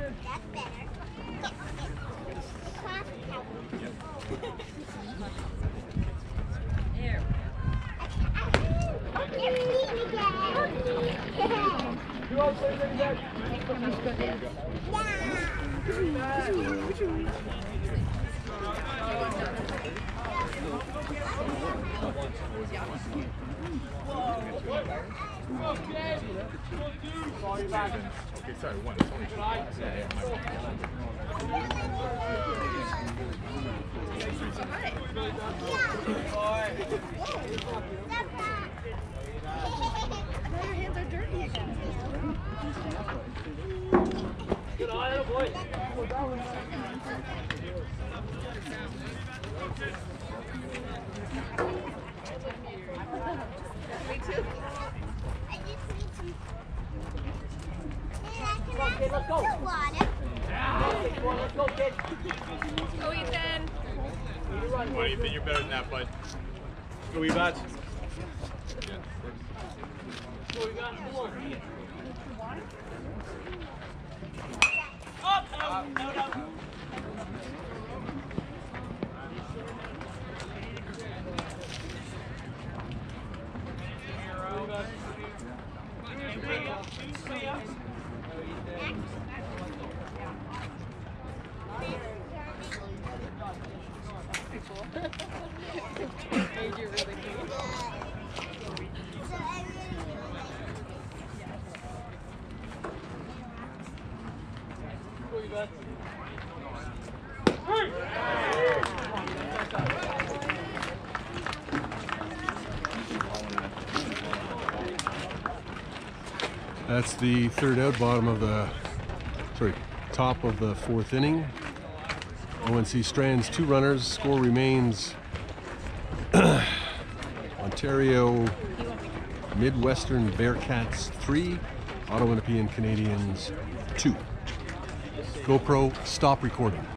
Okay, sorry, one. It's only two. Your hands are dirty again. Good eye, boy. Me too. Okay, let's go. Let's go, kid. Go, Ethan. Come on, Ethan, you're better than that, bud. Go, Bearcats. Go, you got it. Come on. Up, out. That's the third out, top of the fourth inning. ONC strands 2 runners. Score remains Ontario Midwestern Bearcats 3, Ottawa Canadians 2. GoPro, stop recording.